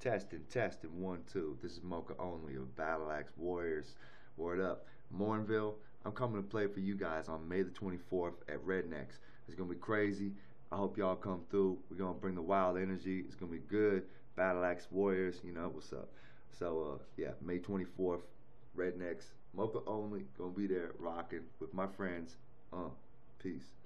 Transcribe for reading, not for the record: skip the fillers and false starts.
Testing, 1, 2. This is Moka Only of Battle Axe Warriors. Word up. Morinville, I'm coming to play for you guys on May the 24th at Rednex. It's going to be crazy. I hope y'all come through. We're going to bring the wild energy. It's going to be good. Battle Axe Warriors, you know what's up. So, yeah, May 24th, Rednex. Moka Only, going to be there rocking with my friends. Peace.